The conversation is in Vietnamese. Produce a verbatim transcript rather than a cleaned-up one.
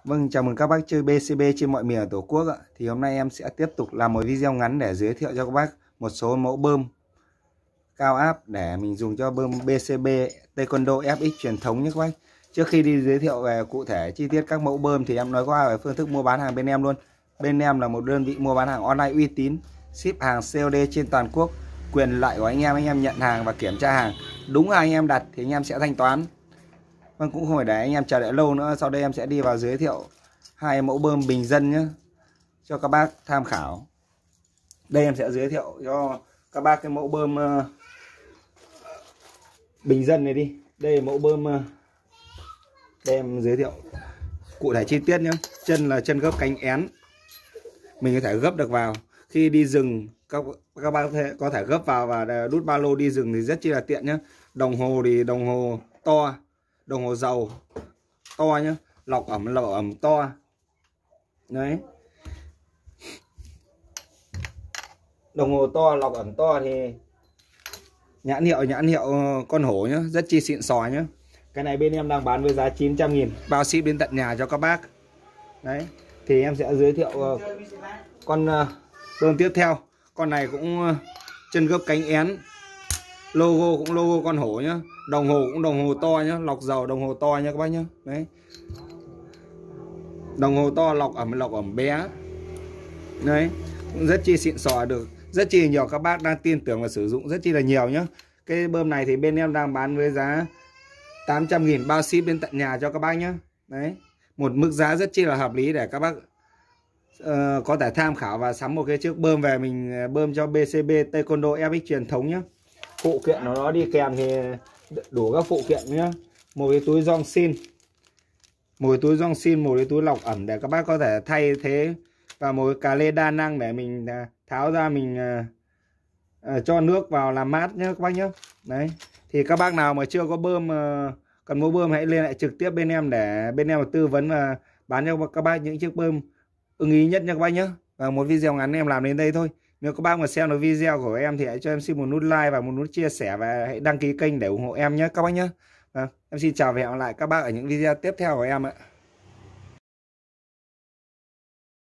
Vâng, chào mừng các bác chơi bê xê bê trên mọi miền ở Tổ quốc ạ. Thì hôm nay em sẽ tiếp tục làm một video ngắn để giới thiệu cho các bác một số mẫu bơm cao áp để mình dùng cho bơm bê xê bê Taekwondo ép ích truyền thống nhé các bác. Trước khi đi giới thiệu về cụ thể chi tiết các mẫu bơm thì em nói qua về phương thức mua bán hàng bên em luôn. Bên em là một đơn vị mua bán hàng online uy tín, ship hàng xê ô đê trên toàn quốc. Quyền lợi của anh em, anh em nhận hàng và kiểm tra hàng. Đúng là anh em đặt thì anh em sẽ thanh toán. Vâng, cũng không phải để anh em chờ đợi lâu nữa. Sau đây em sẽ đi vào giới thiệu hai mẫu bơm bình dân nhé, cho các bác tham khảo. Đây em sẽ giới thiệu cho các bác cái mẫu bơm uh, bình dân này đi. Đây là mẫu bơm uh, đây em giới thiệu cụ thể chi tiết nhé. Chân là chân gấp cánh én, mình có thể gấp được vào. Khi đi rừng các các bác có thể gấp vào và đút ba lô đi rừng thì rất chi là tiện nhé. Đồng hồ thì đồng hồ to, đồng hồ dầu to nhá, lọc ẩm lọc ẩm to đấy. Đồng hồ to, lọc ẩm to thì nhãn hiệu nhãn hiệu con hổ nhá, rất chi xịn sò nhá. Cái này bên em đang bán với giá chín trăm nghìn, bao ship đến tận nhà cho các bác đấy. Thì em sẽ giới thiệu con bơm tiếp theo. Con này cũng chân gấp cánh én, logo cũng logo con hổ nhá, đồng hồ cũng đồng hồ to nhá, lọc dầu đồng hồ to nhá các bác nhá. Đấy, đồng hồ to, lọc ẩm lọc ẩm bé đấy, cũng rất chi xịn sò, được rất chi nhiều các bác đang tin tưởng và sử dụng rất chi là nhiều nhá. Cái bơm này thì bên em đang bán với giá tám trăm nghìn, bao ship đến tận nhà cho các bác nhá. Đấy, một mức giá rất chi là hợp lý để các bác uh, có thể tham khảo và sắm một cái chiếc bơm về mình bơm cho bê xê bê Taekwondo ép ích truyền thống nhá. Phụ kiện của nó đi kèm thì đủ các phụ kiện nhá. Một cái túi gioăng xin, một cái túi gioăng xin, một cái túi lọc ẩm để các bác có thể thay thế, và một cái cà lê đa năng để mình tháo ra mình uh, uh, cho nước vào làm mát nhé các bác nhé. Đấy, thì các bác nào mà chưa có bơm uh, cần mua bơm hãy liên hệ trực tiếp bên em để bên em tư vấn và bán cho các bác những chiếc bơm ưng ý nhất nha các bác nhé. Và một video ngắn em làm đến đây thôi. Nếu các bác mà xem được video của em thì hãy cho em xin một nút like và một nút chia sẻ, và hãy đăng ký kênh để ủng hộ em nhé các bác nhé. Và em xin chào và hẹn gặp lại các bác ở những video tiếp theo của em ạ.